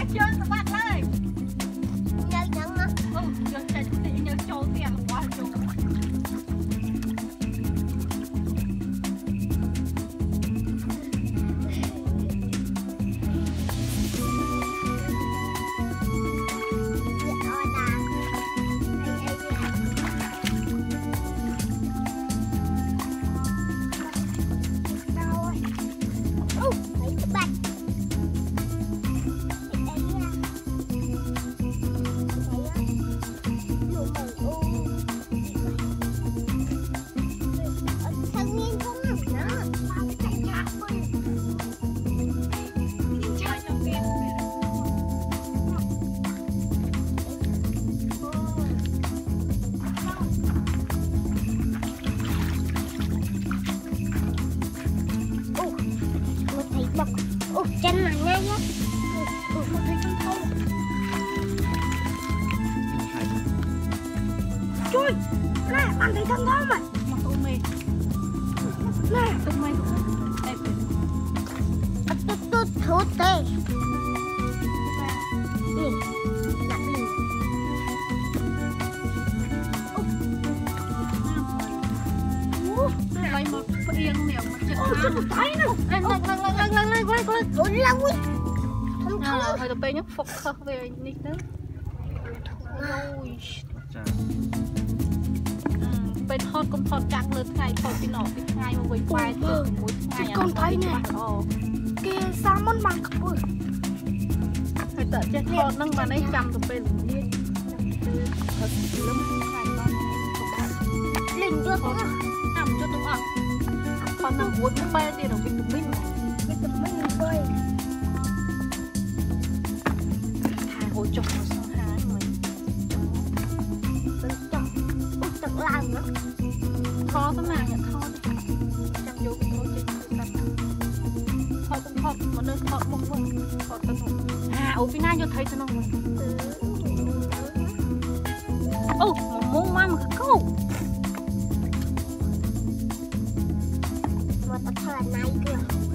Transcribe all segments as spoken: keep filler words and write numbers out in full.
chơi các bạn ơi chơi nhắn á ừ chơi chơi thì nhớ trâu tiền quá trâu Ủa, chân mà ngay á. Ủa, không thấy con không. Chui, nè, bạn thấy thân đó mày. Mà tụi mày. Nè, tụi mày. Đây. Tụt tụt thốt tê. Nè, đặt đi. Ủa, đây một yên miệng mà chết. Ôi, chết một cái nữa. Lên, lên, lên, lên, lên, lên, lên, lên. Ôi, lâu quá. À, hơi tập bên nhóc phục khờ về nít nữa. Ôi. Bên hot con hot trắng lên ngày hot pin nọ pin ngày mà quay quay từ mỗi ngày. Con thấy nè. Kia salmon bằng cặp ơi. Hơi tợ chết hot nâng mà nấy cầm tập bên đi. Thật lắm ngày con. Lên cho tôi à. Nằm cho tôi à. Con nằm cuốn bay tiền ở bên tụi mình. Bên tụi mình bơi. Ôi chồng nó sao hái mình chồng chồng ôi tận làm nữa kho cái nào nhận kho chăm vô cái kho trên cái kho cũng kho một nơi kho một phần kho tân hồn à ôi phía nam cho thấy cho nó rồi ô một mông ma mà câu mà tập thở này kìa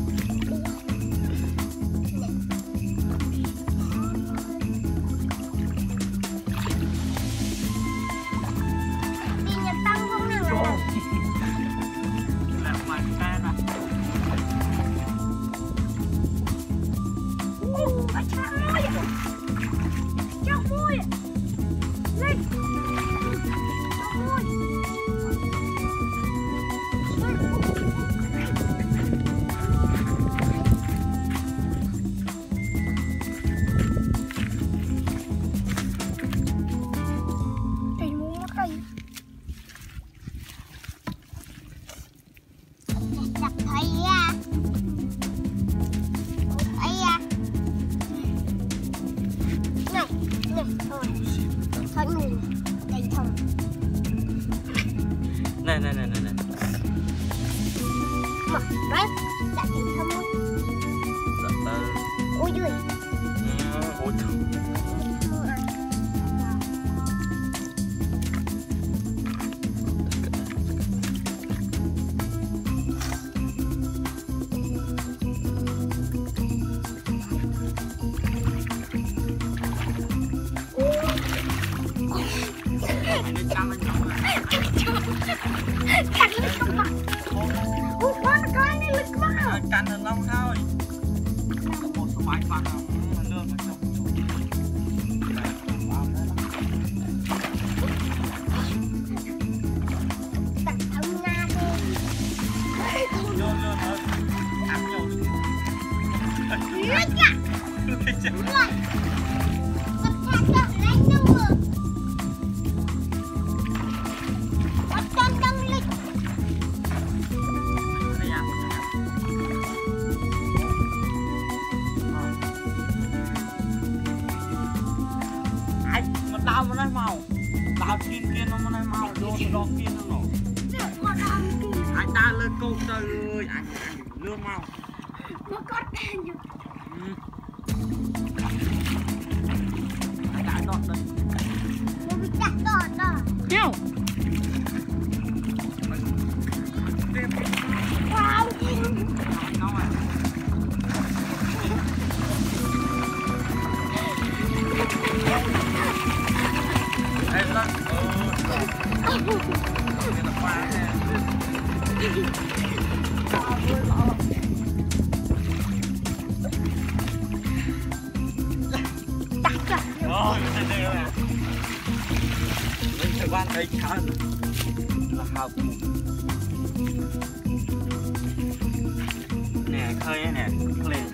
Nè nè nè nè nè. Mà đấy, đã tìm thơm không? Dạ tơ. Ôi giời. Ừ, ôi trời. Cắn được lông thôi. Một số máy phạt nó lương ở trong tặng ông Nga đi. Lương lương thôi. Ăn nhiều đi. Lấy cả. Đúng rồi. Bắt cha cho lấy đâu rồi. Bắt cha đông lịch. Đau mà nói màu, đau kiên kiên nó mà nói màu, đau đau kiên nó nổ. Anh ta lên câu trời ơi, anh anh lương màu. Nó cắt đen nhỉ? Anh đã đọt đây. Nó bị chặt đọt à? Kêu. Wow. Nó à. Quan thấy chán là hào nè khơi nè lên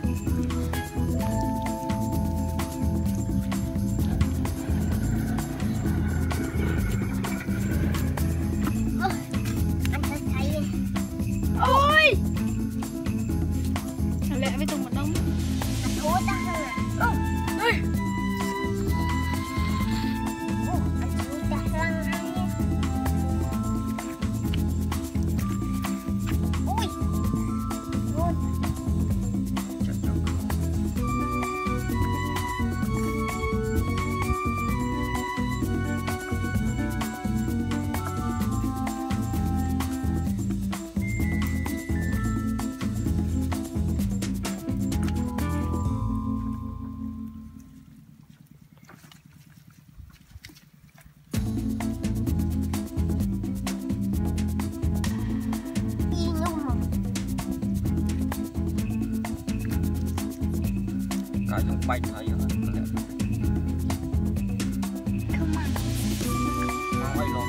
ôi lẹ với tùng một đông ôi ta ơi cả những bạch thấy rồi không mang quay rồi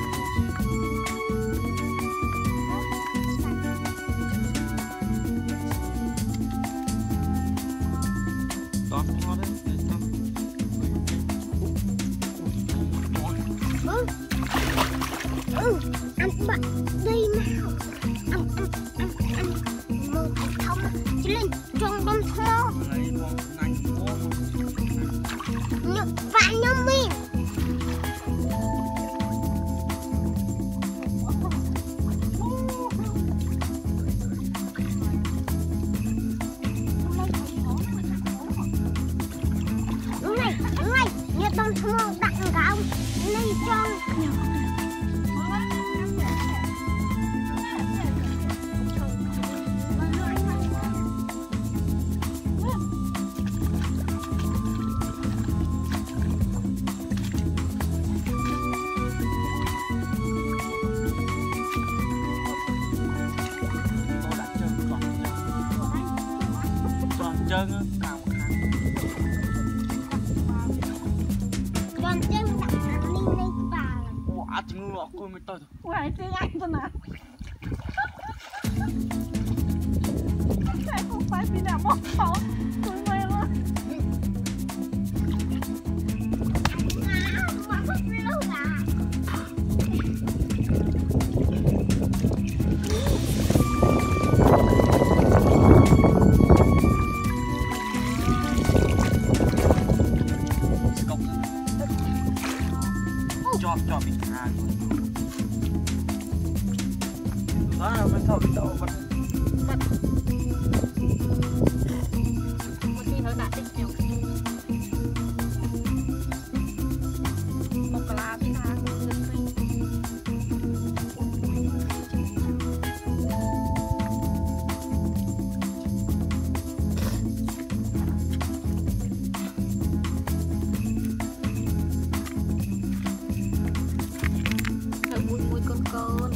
đó có đấy ừ ừ ăn bạn đây nào ăn ăn ăn ăn một thông chỉ lên trong đông thô bạn nhóm mình đúng này đúng này như đông thô đặt cả ông lên trong chân á cào khăn con chân đặt hàng lên lên vào quả chừng ngựa cô mới tôi ngoài tiếng Anh thôi nè cái không phải vì nào móc khó tôi mê luôn mà không biết đâu cả cho cho bị thà đó mình thổi bị đậu vật một khi nó đã tích nhiều một lá thì là mùi mùi con con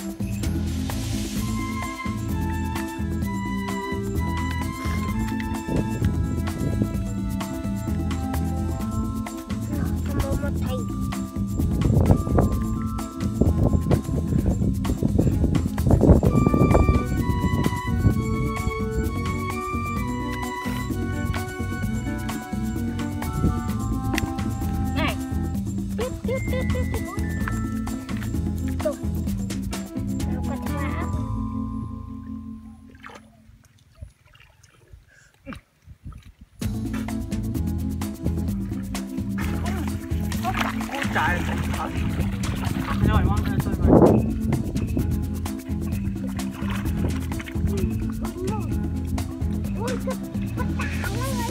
một thầy này tiếp tiếp tiếp tiếp tiếp tụt nào có thả ôi trời thật rồi mong thôi tôi rồi ôi cái bắt tao lên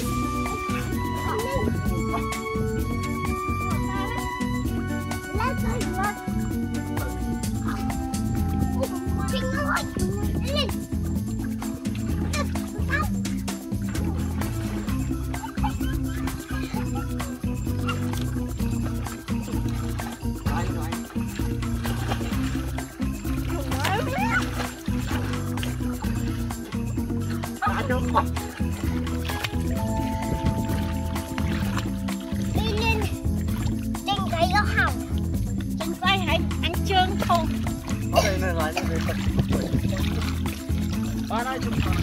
lại chụp con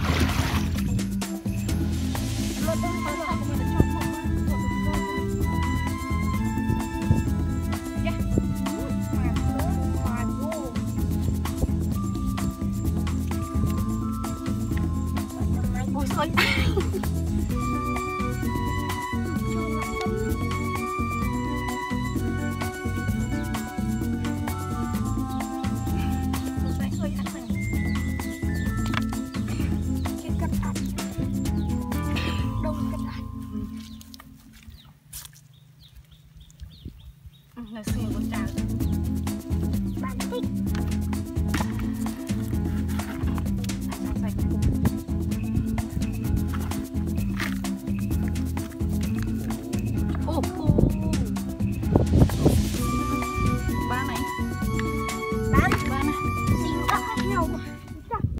lột đôi phải là không được chọn không ôi trời là xì của chàng